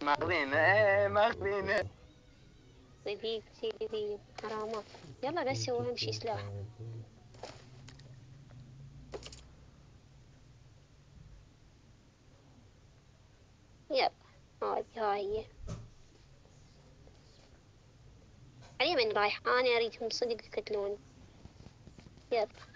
ماخذين ماخذين. دقيق دقيق حرامات. يلا بس هو أهم شي سلاح. يلا هاي هي. علي من رايح؟ أنا أريدهم صدق يقتلوني. يلا